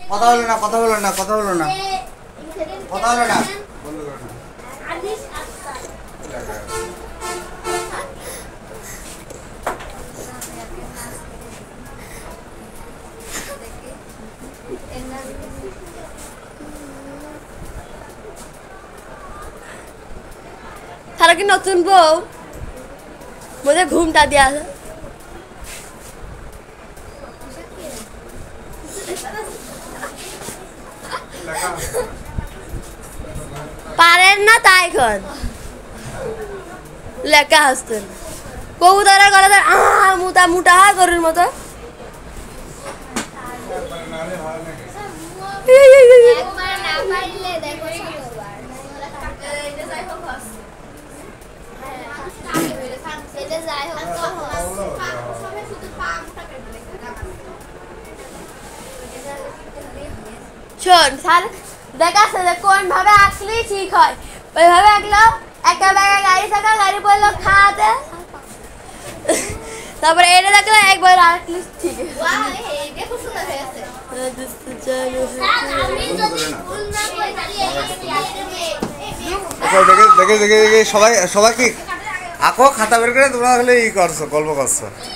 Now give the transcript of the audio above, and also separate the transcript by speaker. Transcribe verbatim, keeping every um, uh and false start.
Speaker 1: কথা বলো না কথা বলো না কথা বলো না কথা বলো না বন্ধ করো না
Speaker 2: তারা কি নতুন বউ মধ্যে ঘুমটা দিয়া পারেন না তাই এখন লেখা হাসতেন কবুতরের গলাতে আহ মোটা মোটা হয় গরুর মতো শোন স্যার দেখাচ্ছে যে কোন ভাবে আসলে ঠিক হয় ওইভাবে আঁকলো একটা ব্যাগে গাড়ি থাকা গাড়ি পড়লো খাওয়াতে তারপরে এটা দেখলো একবার আঁকলি ঠিক
Speaker 1: দেখে দেখে দেখে সবাই সবাই কি আঁকো খাতা বের করে তোমরা হলে ই করছো গল্প করছো